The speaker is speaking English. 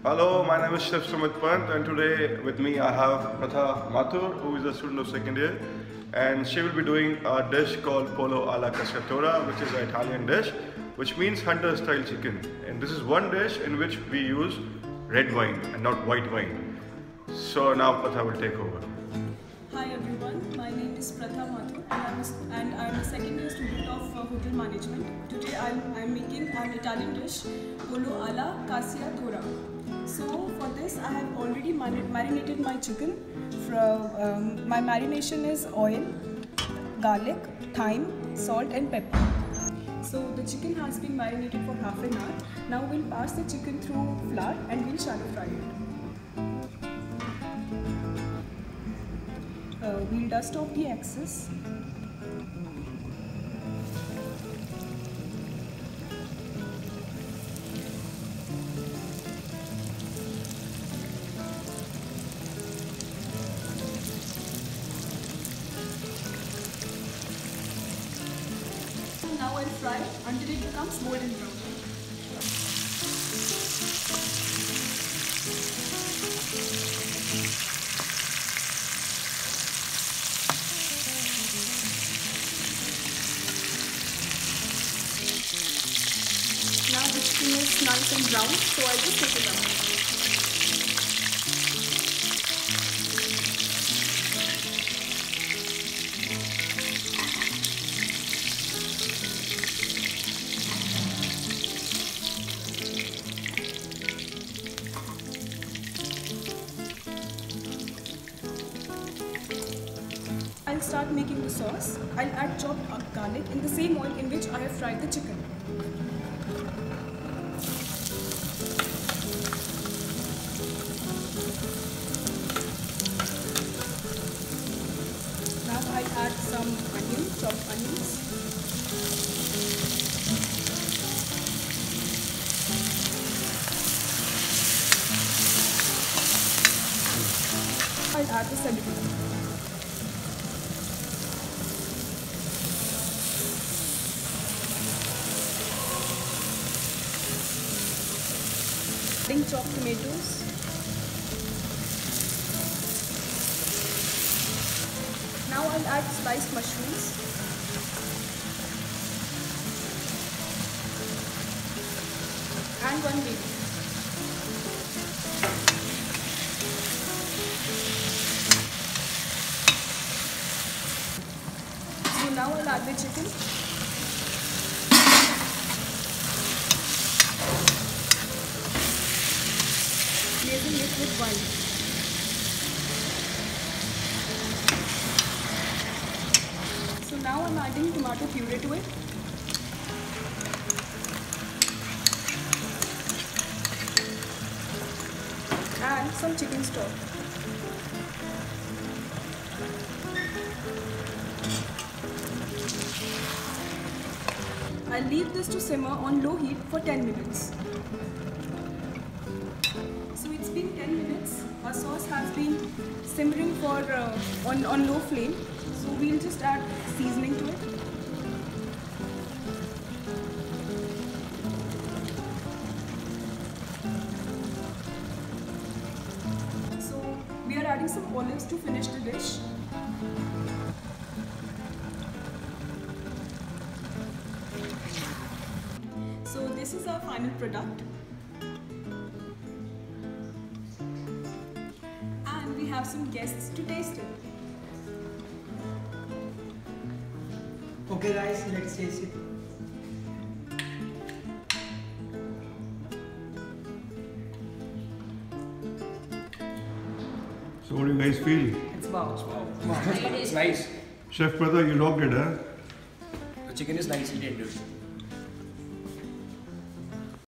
Hello, my name is Chef Sumit Pant, and today with me I have Pratha Mathur, who is a student of second year, and she will be doing a dish called Pollo alla Cacciatora, which is an Italian dish, which means hunter style chicken. And this is one dish in which we use red wine and not white wine. So now Pratha will take over. Hi everyone, my name is Pratha Mathur and I am a second year student of hotel management. Today I am making an Italian dish, Pollo alla Cacciatora. So for this I have already marinated my chicken. My marination is oil, garlic, thyme, salt and pepper. So the chicken has been marinated for half an hour. Now we'll pass the chicken through flour and we'll shallow fry it. We'll dust off the excess. Now I'll fry until it becomes golden brown. Now the chicken is nice and brown, so I'll just take it out. I'll start making the sauce. I'll add chopped up garlic in the same oil in which I have fried the chicken. Now I'll add some chopped onions. I'll add the celery. Adding chopped tomatoes. Now I'll add sliced mushrooms. And one baby. So now I'll add the chicken. Glazing it with wine. So now I'm adding tomato puree to it. And some chicken stock. I'll leave this to simmer on low heat for 10 minutes. So it's been 10 minutes. Our sauce has been simmering for on low flame. So we'll just add seasoning to it. So we are adding some olives to finish the dish. So this is our final product. We have some guests to taste it. Okay guys, let's taste it. So what do you guys feel? It's wow. It's nice. Chef Pratha, you logged it, huh? The chicken is nicely tender.